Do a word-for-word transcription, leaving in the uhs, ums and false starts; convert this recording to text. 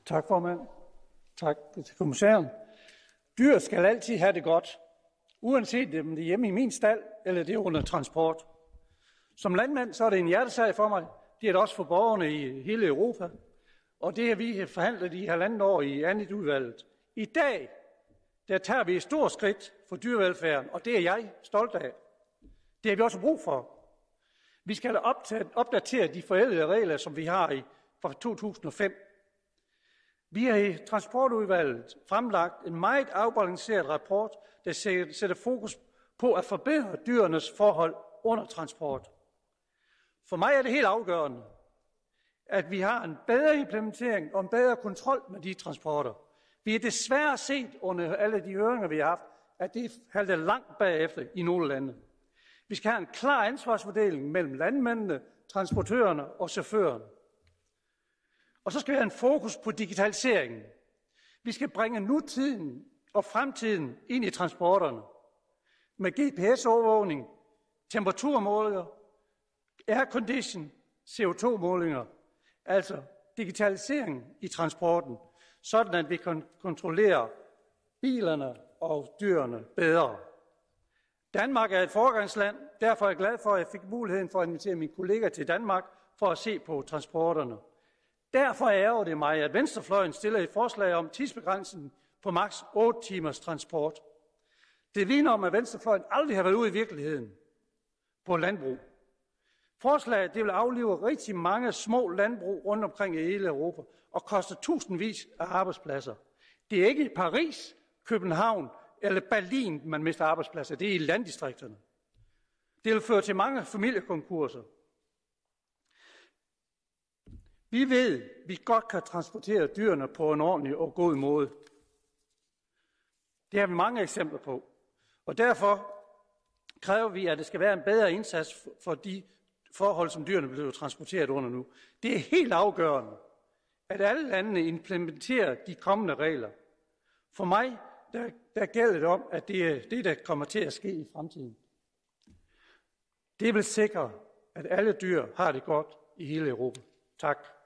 Tak, formand. Tak til kommissæren. Dyr skal altid have det godt, uanset om det er hjemme i min stald, eller det er under transport. Som landmand så er det en hjertesag for mig. Det er det også for borgerne i hele Europa. Og det har vi forhandlet i halvandet år i andet udvalget. I dag, der tager vi et stort skridt for dyrevelfærden, og det er jeg stolt af. Det har vi også brug for. Vi skal opdatere de forældede regler, som vi har i fra to tusind og fem. Vi har i transportudvalget fremlagt en meget afbalanceret rapport, der sætter fokus på at forbedre dyrenes forhold under transport. For mig er det helt afgørende, at vi har en bedre implementering og en bedre kontrol med de transporter. Vi har desværre set under alle de høringer, vi har haft, at det halter langt bagefter i nogle lande. Vi skal have en klar ansvarsfordeling mellem landmændene, transportørerne og chaufførerne. Og så skal vi have en fokus på digitaliseringen. Vi skal bringe nutiden og fremtiden ind i transporterne med G P S-overvågning, temperaturmålinger, aircondition, C O to målinger, altså digitalisering i transporten, sådan at vi kan kontrollere bilerne og dyrene bedre. Danmark er et foregangsland, derfor er jeg glad for, at jeg fik muligheden for at invitere mine kolleger til Danmark for at se på transporterne. Derfor ærger det mig, at venstrefløjen stiller et forslag om tidsbegrænsning på maks otte timers transport. Det vidner om, at venstrefløjen aldrig har været ude i virkeligheden på landbrug. Forslaget det vil aflive rigtig mange små landbrug rundt omkring i hele Europa og koste tusindvis af arbejdspladser. Det er ikke i Paris, København eller Berlin, man mister arbejdspladser. Det er i landdistrikterne. Det vil føre til mange familiekonkurser. Vi ved, at vi godt kan transportere dyrene på en ordentlig og god måde. Det har vi mange eksempler på. Og derfor kræver vi, at det skal være en bedre indsats for de forhold, som dyrene bliver transporteret under nu. Det er helt afgørende, at alle landene implementerer de kommende regler. For mig der, der gælder det om, at det er det, der kommer til at ske i fremtiden. Det vil sikre, at alle dyr har det godt i hele Europa. Tak.